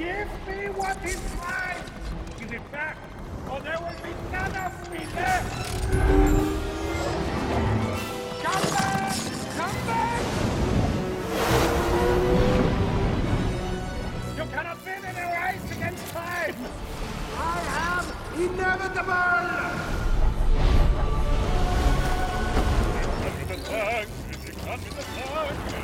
Give me what is mine! Give it back, or there will be none of me left! Come back! Come back! You cannot win in a race against time! I am inevitable! Come with the tank! Come with the tank!